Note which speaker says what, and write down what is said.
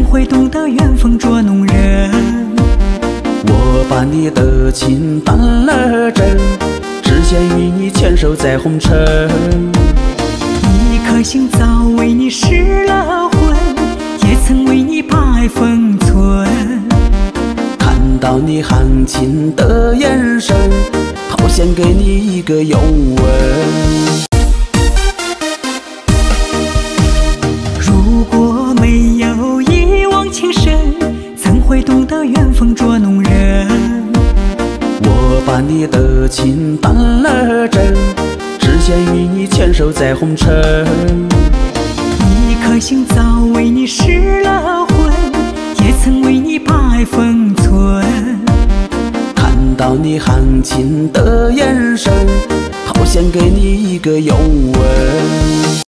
Speaker 1: 会懂得缘分捉弄人？
Speaker 2: 我把你的情当了真，只想与你牵手在红尘。
Speaker 1: 一颗心早为你失了魂，也曾为你百分寸。
Speaker 2: 看到你含情的眼神，好想给你一个拥吻。
Speaker 1: 如果没有一往情深，怎会懂得缘分捉弄人？
Speaker 2: 我把你的情当了真，只想与你牵手在红尘。
Speaker 1: 一颗心早为你失了魂，也曾为你百分寸。
Speaker 2: 看到你含情的眼神，好想给你一个拥吻。